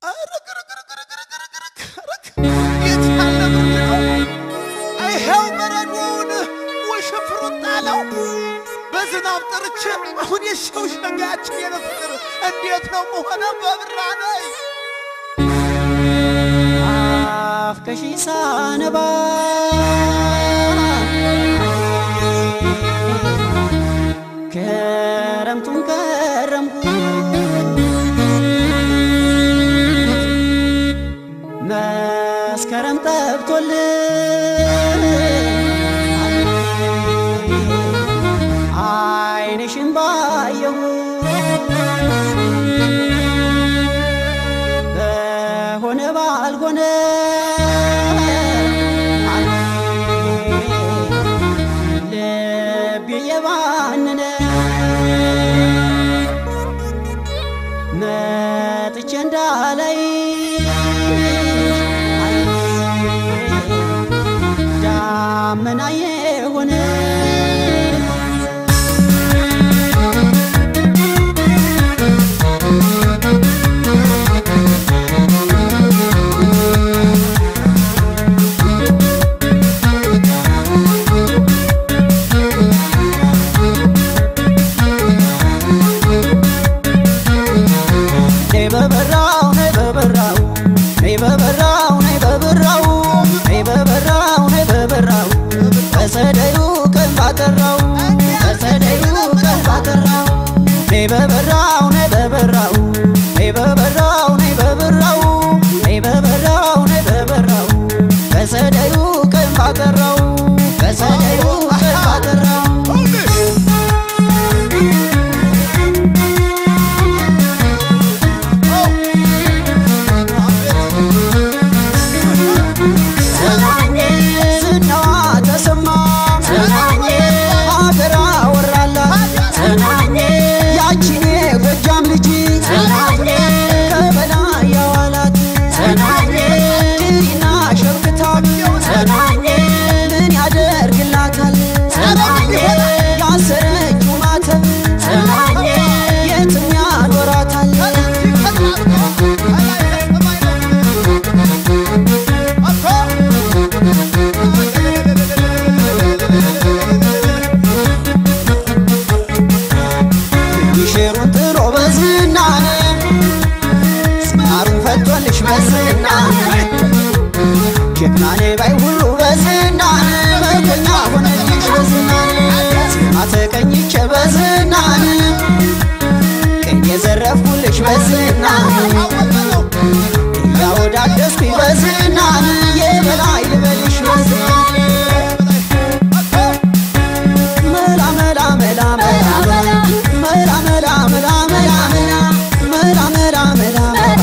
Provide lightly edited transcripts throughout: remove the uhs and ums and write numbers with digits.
አይሄው በረዶውን ወሽፍሩን ጣለው በዝናብ ጥርቼ አሁን የሰው ሸጋችን የነፍር እንዴት ነው መሆነ በብራኔ አፍከሺ ሳነባ ከረምቱን ከረምኩ መስከረም ጠብቶልኝ አይንሽን ባየሁ በሆነ ባልሆነ ልቤ የባነነ መጥቼ እንዳላይ ዳመና የሆነ በፀደዩ ቀን ባጠራው በፀደዩ ቀን ባጠራው ነይ በበራው ነይ በበራው ነይ በበራው ነይ በበራው ነይ በበራው ነይ በበራው በፀደዩ ቀን ባጠራው በፀደዩ ቀን ባጠራው ጀግናኔ ባይ ሁሉ በዝና መርኮኛ ሆነልሽ በዝና አተቀኝቼ በዝና ቀኝ የዘረፍኩልሽ በዝና ያወዳደስኩኝ በዝና የበላይ ልበልሽ በዝና መላ መላ መላ መላ መላ መላ መላ መላ መላ መላ መላ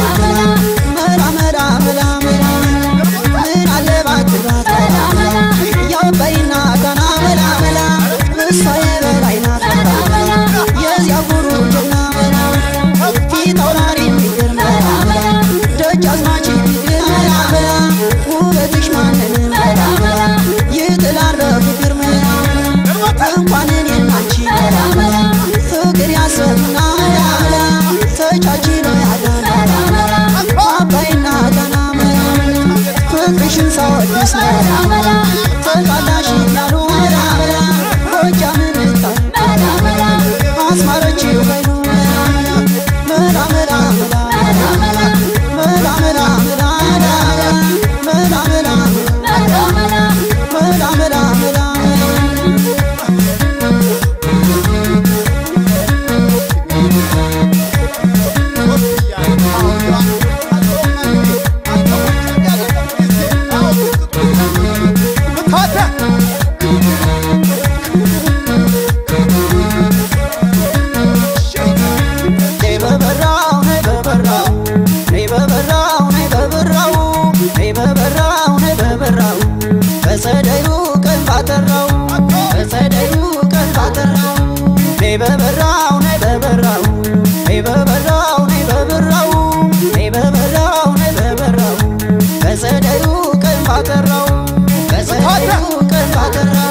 በፀደዩ ቀን ባጠራው በፀደዩ ቀን ባጠራው ነይ በበራው ነይ በበራው ነይ በበራው ነይ በበራው ነይ በበራው ነይ በበራው በፀደዩ ቀን ባጠራው በፀደዩ ቀን ባጠራው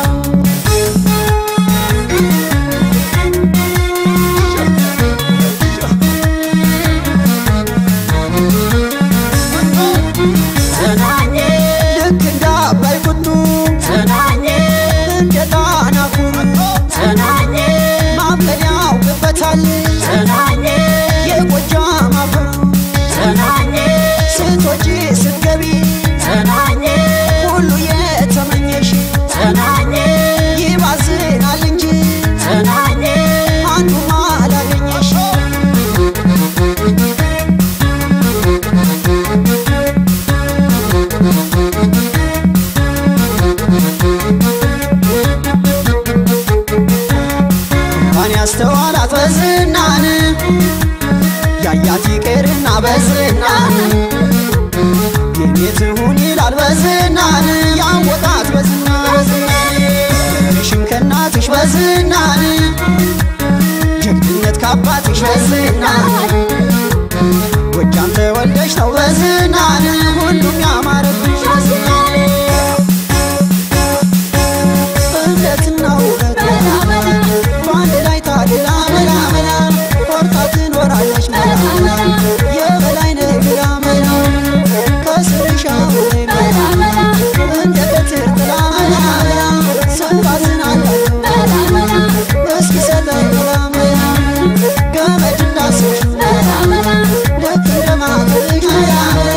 የኔትሁን ይላል በዝናን ያወቃት በዝናን ሽም ከናትሽ በዝናን ጀግንነት ካባትሽ በዝናን ጎጃም ተወልደሽ ነው በዝናን ሁሉም ያማረብሽ በዝናን እምነትና ውበት በአንድ ላይ ታድላ መላ መላ ኮርታ ትኖራለች መላ መላ የበላይ ነግራ መላ ከስርሻ ወይ መላ መላ እንደ ቀትር ጥላ መላ መላ ሰባዝን አላት መላ መላ እስኪ ሰጠኝ መላ መላ ገመድ እንዳሰች መላ መላ ልክ እንደማገልሽ መላ መላ